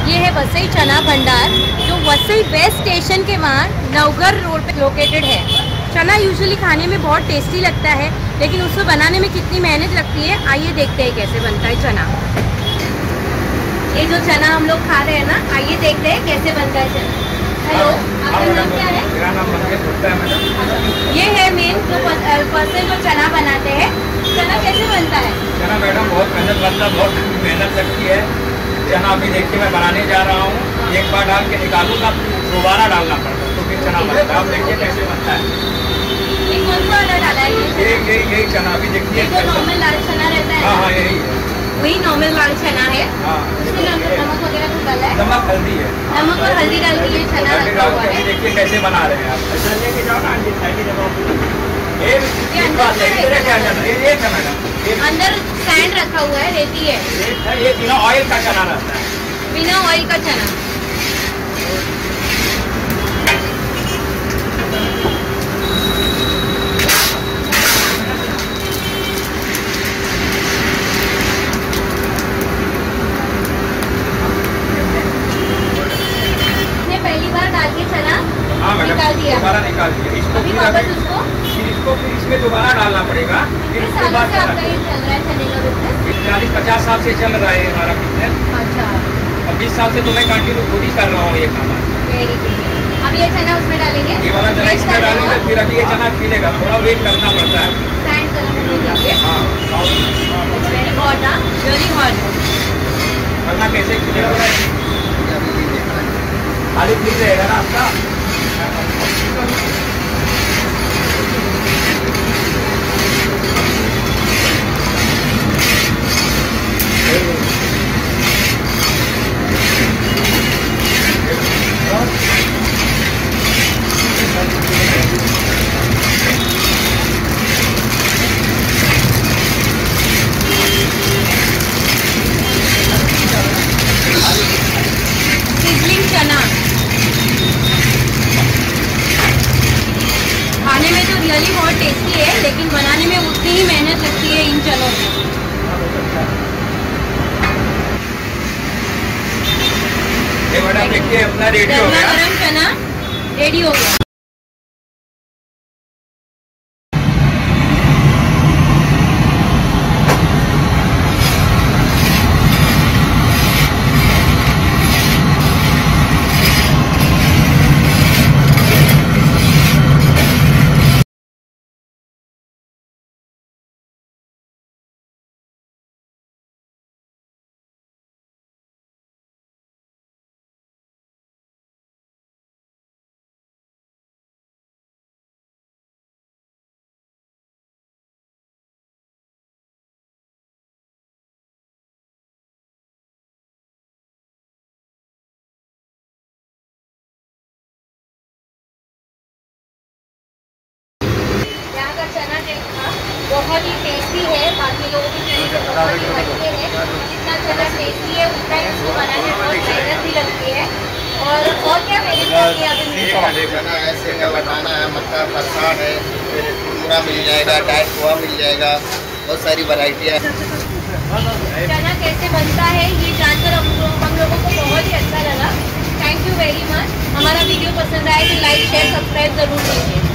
ये है वसई चना भंडार जो वसई वेस्ट स्टेशन के वहाँ नवघर रोड पे लोकेटेड है। चना यूजुअली खाने में बहुत टेस्टी लगता है, लेकिन उसको बनाने में कितनी मेहनत लगती है आइए देखते हैं कैसे बनता है चना। ये जो चना हम लोग खा रहे हैं ना, आइए देखते हैं कैसे बनता है चना। हेलो, आपका नाम क्या है? मेरा नाम मंगेश गुप्ता है मैडम। ये है मेन जो पर्सन जो चना बनाते हैं। चना कैसे बनता है? चना मैडम बहुत मेहनत बनता है, बहुत मेहनत लगती है। चना अभी देखिए मैं बनाने जा रहा हूँ, एक बार डाल के निकालूंगा, दोबारा डालना पड़ता है तो फिर चना बनता है। आप देखिए कैसे बनता है। ये कौन सा वाला डाला है? यही चना अभी देखिए। जो नॉर्मल लाल चना रहता है। हाँ यही है, वही नॉर्मल लाल चना है। उसमें नमक वगैरह तो डाला है? नमक हल्दी है, नमक और हल्दी डाल के ये चना रखा हुआ है। देखिए कैसे बना रहे हैं आप। ऐसा लेके जाओ ना, ये मैडम अंदर सैंड रखा हुआ है, रेती है। ये बिना ऑयल का चना रहता है। बिना ऑयल का चना। पहली बार डाल के चना निकाल दिया, दोबारा निकाल दिया। इसको अभी वापस उसको फिर इसमें दोबारा डालना पड़ेगा। फिर उसके बाद आपका ये चल रहा है चने का बिजनेस? 40-50 साल से चल रहा है हमारा बिजनेस। अच्छा, और 20 साल से तो मैं कंटिन्यू खुद ही कर रहा हूँ ये काम। Very good. अब ये चना उसमें डालेंगे, ये वाला चना इसमें डालेंगे, फिर अभी ये चना खिलेगा, थोड़ा वेट करना पड़ता है। सैंड कलर हाँ, वेरी हॉट, रियली हॉट। वरना कैसे खिलेगा? खाली फ्री रहेगा ना आपका। सिजलिंग चना खाने में तो रियली बहुत टेस्टी है, लेकिन बनाने में उतनी ही मेहनत लगती है इन चनों में। ये मैडम देखिए अपना रेडी हो गया। गरम चना रेडी हो गया। चना बहुत ही टेस्टी है, बाकी लोगों की चने से बहुत ही हटके है। जितना चना टेस्टी है उतना ही उसको बनाने में बहुत मेहनत भी लगती है। और क्या मेहनत चना ऐसे का बनाना है, मक्का फरसान है, फिर पूरा मिल जाएगा, डाइट पोहा मिल जाएगा, बहुत सारी वैरायटी है। चना कैसे बनता है ये जानकर हम लोगों को बहुत ही अच्छा लगा। Thank you very much. हमारा वीडियो पसंद आए तो लाइक शेयर सब्सक्राइब जरूर कीजिए।